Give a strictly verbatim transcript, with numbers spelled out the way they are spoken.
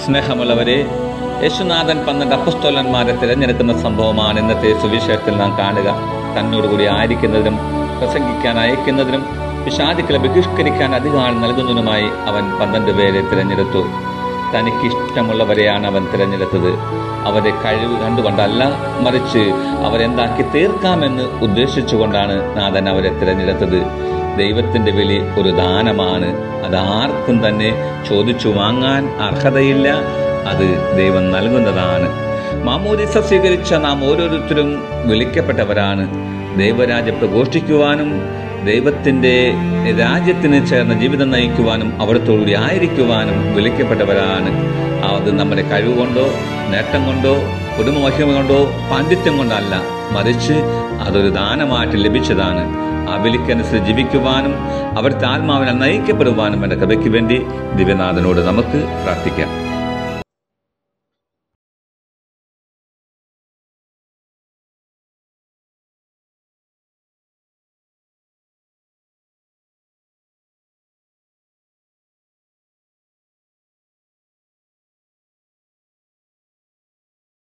സ്നേഹമുള്ളവരെ, യേശുനാഥൻ പന്ത്രണ്ട് അപ്പസ്തോലന്മാരെ തിരഞ്ഞെടുക്കുന്ന സംഭവമാണ് ഇന്നത്തെ സുവിശേഷത്തിൽ നാം കാണുക. തന്നോടുകൂടി ആയിരിക്കുന്നതിനും പ്രസംഗിക്കാൻ അയക്കുന്നതിനും പിശാചുക്കളെ ബഹിഷ്കരിക്കാൻ അധികാരം നൽകുന്നതിനുമായി അവൻ പന്ത്രണ്ട് പേരെ തിരഞ്ഞെടുത്തു. തനിക്കിഷ്ടമുള്ളവരെയാണ് അവൻ തിരഞ്ഞെടുത്തത്. അവരെ കഴിവ് കണ്ടുകൊണ്ടല്ല, മറിച്ച് അവരെന്താക്കി തീർക്കാമെന്ന് ഉദ്ദേശിച്ചുകൊണ്ടാണ് നാഥൻ അവരെ തിരഞ്ഞെടുത്തത്. ദൈവത്തിൻ്റെ വിളി ഒരു ദാനമാണ്. അത് ആർക്കും തന്നെ ചോദിച്ചു വാങ്ങാൻ അർഹതയില്ല. അത് ദൈവം നൽകുന്നതാണ്. മാമോദിസ സ്വീകരിച്ച നാം ഓരോരുത്തരും വിളിക്കപ്പെട്ടവരാണ്. ദൈവരാജ്യം പ്രഘോഷിക്കുവാനും ദൈവത്തിൻ്റെ രാജ്യത്തിന് ചേർന്ന ജീവിതം നയിക്കുവാനും അവിടത്തോടുകൂടി ആയിരിക്കുവാനും വിളിക്കപ്പെട്ടവരാണ്. അത് നമ്മുടെ കഴിവുകൊണ്ടോ നേട്ടം കൊണ്ടോ കുടുംബമഹിമ കൊണ്ടോ പാണ്ഡിത്യം കൊണ്ടല്ല, മറിച്ച് അതൊരു ദാനമായിട്ട് ലഭിച്ചതാണ്. ആ വിളിക്കനുസരിച്ച് ജീവിക്കുവാനും അവിടുത്തെ ആത്മാവിനെ നയിക്കപ്പെടുവാനും എൻ്റെ കൃപയ്ക്ക് വേണ്ടി ദിവ്യനാഥനോട് നമുക്ക് പ്രാർത്ഥിക്കാം.